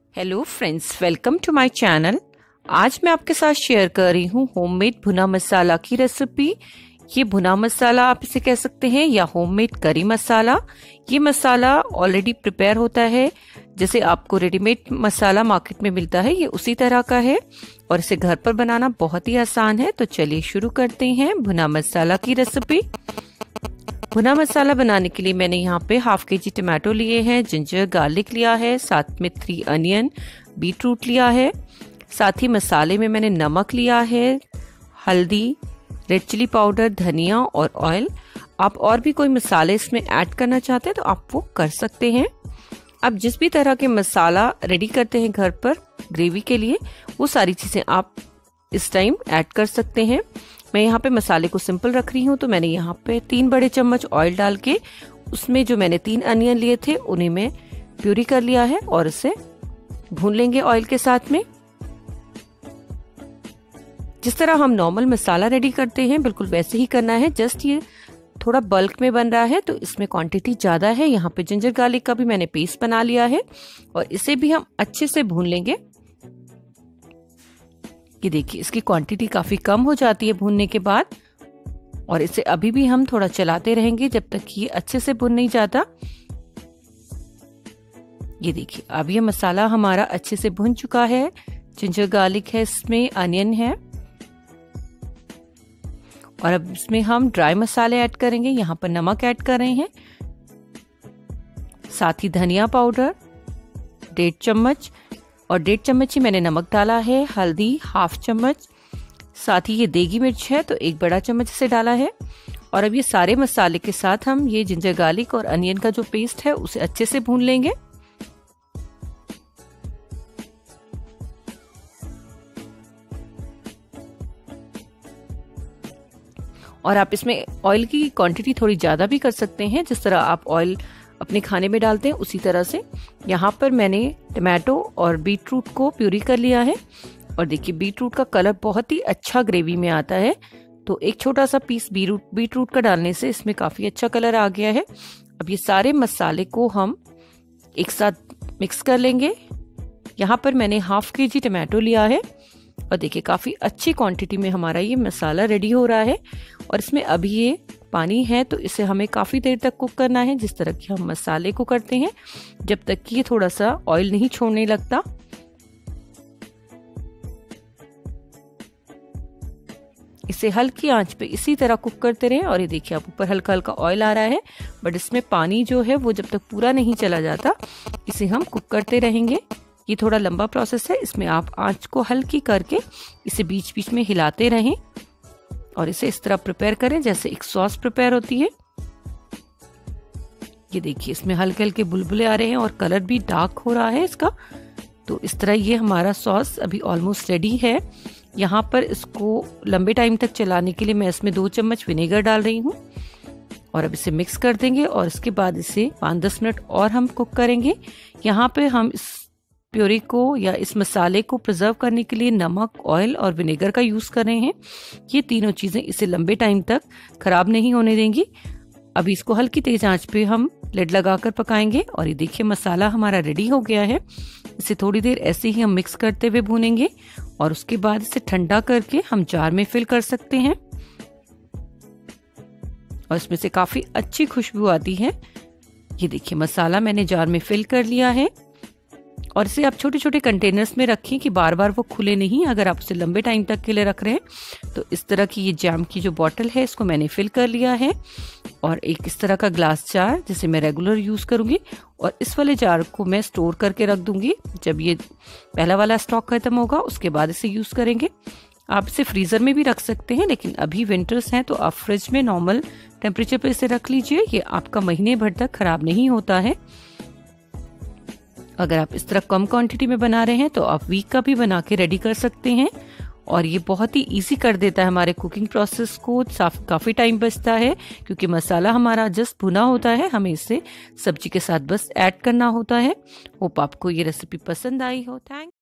Hello friends, welcome to my channel. आज मैं आपके साथ शेयर कर रही हूँ होममेड भुना मसाला की रेसिपी। ये भुना मसाला आप इसे कह सकते हैं या होममेड करी मसाला। ये मसाला ऑलरेडी प्रिपेयर होता है, जैसे आपको रेडीमेड मसाला मार्केट में मिलता है, ये उसी तरह का है और इसे घर पर बनाना बहुत ही आसान है। तो चलिए शुरू करते हैं भुना मसाला की रेसिपी। भुना मसाला बनाने के लिए मैंने यहाँ पे हाफ केजी टमाटो लिए हैं, जिंजर गार्लिक लिया है, साथ में 3 अनियन, बीट रूट लिया है। साथ ही मसाले में मैंने नमक लिया है, हल्दी, रेड चिली पाउडर, धनिया और ऑयल। आप और भी कोई मसाले इसमें ऐड करना चाहते हैं तो आप वो कर सकते हैं। अब जिस भी तरह के मसाला रेडी करते हैं घर पर ग्रेवी के लिए, वो सारी चीजें आप इस टाइम ऐड कर सकते हैं। मैं यहाँ पे मसाले को सिंपल रख रही हूँ, तो मैंने यहाँ पे 3 बड़े चम्मच ऑयल डाल के उसमें जो मैंने 3 अनियन लिए थे उन्हें मैं प्यूरी कर लिया है और इसे भून लेंगे ऑयल के साथ में। जिस तरह हम नॉर्मल मसाला रेडी करते हैं बिल्कुल वैसे ही करना है, जस्ट ये थोड़ा बल्क में बन रहा है तो इसमें क्वांटिटी ज्यादा है। यहाँ पे जिंजर गार्लिक का भी मैंने पेस्ट बना लिया है और इसे भी हम अच्छे से भून लेंगे। ये देखिए, इसकी क्वांटिटी काफी कम हो जाती है भूनने के बाद और इसे अभी भी हम थोड़ा चलाते रहेंगे जब तक ये अच्छे से भुन नहीं जाता। ये देखिए, अब ये मसाला हमारा अच्छे से भुन चुका है। जिंजर गार्लिक है, इसमें अनियन है और अब इसमें हम ड्राई मसाले ऐड करेंगे। यहाँ पर नमक ऐड कर रहे हैं, साथ ही धनिया पाउडर 1.5 चम्मच और 1.5 चम्मच ही मैंने नमक डाला है, हल्दी हाफ चम्मच, साथ ही ये देगी मिर्च है तो 1 बड़ा चम्मच इसे डाला है। और अब ये सारे मसाले के साथ हम ये जिंजर गार्लिक और अनियन का जो पेस्ट है उसे अच्छे से भून लेंगे। और आप इसमें ऑयल की क्वांटिटी थोड़ी ज्यादा भी कर सकते हैं, जिस तरह आप ऑयल अपने खाने में डालते हैं उसी तरह से। यहाँ पर मैंने टमाटो और बीट रूट को प्यूरी कर लिया है और देखिए बीट रूट का कलर बहुत ही अच्छा ग्रेवी में आता है, तो एक छोटा सा पीस बीट रूट का डालने से इसमें काफी अच्छा कलर आ गया है। अब ये सारे मसाले को हम एक साथ मिक्स कर लेंगे। यहाँ पर मैंने हाफ केजी टमाटो लिया है और देखिए काफी अच्छी क्वांटिटी में हमारा ये मसाला रेडी हो रहा है और इसमें अभी ये पानी है तो इसे हमें काफी देर तक कुक करना है, जिस तरह की हम मसाले को करते हैं, जब तक कि ये थोड़ा सा ऑयल नहीं छोड़ने लगता। इसे हल्की आंच पे इसी तरह कुक करते रहें और ये देखिए अब ऊपर हल्का हल्का ऑयल आ रहा है, बट इसमें पानी जो है वो जब तक पूरा नहीं चला जाता इसे हम कुक करते रहेंगे। ये थोड़ा लंबा प्रोसेस है, इसमें आप आंच को हल्की करके इसे बीच बीच में हिलाते रहें और इसे इस तरह प्रिपेयर करें जैसे एक सॉस प्रिपेयर होती है। ये देखिए, इसमें हल्के हल्के बुलबुले आ रहे हैं और कलर भी डार्क हो रहा है इसका। तो इस तरह ये हमारा सॉस अभी ऑलमोस्ट रेडी है। यहाँ पर इसको लंबे टाइम तक चलाने के लिए मैं इसमें 2 चम्मच विनेगर डाल रही हूँ और अब इसे मिक्स कर देंगे और इसके बाद इसे 5-10 मिनट और हम कुक करेंगे। यहाँ पे हम इस प्योरी को या इस मसाले को प्रिजर्व करने के लिए नमक, ऑयल और विनेगर का यूज कर रहे हैं। ये तीनों चीजें इसे लंबे टाइम तक खराब नहीं होने देंगी। अभी इसको हल्की तेज आंच पे हम लिड लगाकर पकाएंगे और ये देखिए मसाला हमारा रेडी हो गया है। इसे थोड़ी देर ऐसे ही हम मिक्स करते हुए भूनेंगे और उसके बाद इसे ठंडा करके हम जार में फिल कर सकते हैं और इसमें से काफी अच्छी खुशबू आती है। ये देखिए मसाला मैंने जार में फिल कर लिया है और इसे आप छोटे छोटे कंटेनर्स में रखें कि बार बार वो खुले नहीं। अगर आप उसे लंबे टाइम तक के लिए रख रहे हैं तो इस तरह की ये जैम की जो बॉटल है इसको मैंने फिल कर लिया है और एक इस तरह का ग्लास जार जिसे मैं रेगुलर यूज करूंगी और इस वाले जार को मैं स्टोर करके रख दूंगी। जब ये पहला वाला स्टॉक खत्म होगा उसके बाद इसे यूज करेंगे। आप इसे फ्रीजर में भी रख सकते हैं, लेकिन अभी विंटर्स हैं तो आप फ्रिज में नॉर्मल टेम्परेचर पे इसे रख लीजिए। ये आपका महीने भर तक खराब नहीं होता है। अगर आप इस तरह कम क्वांटिटी में बना रहे हैं तो आप वीक का भी बना के रेडी कर सकते हैं और ये बहुत ही इजी कर देता है हमारे कुकिंग प्रोसेस को। काफी टाइम बचता है क्योंकि मसाला हमारा जस्ट भुना होता है, हमें इसे सब्जी के साथ बस ऐड करना होता है। होप आपको ये रेसिपी पसंद आई हो। थैंक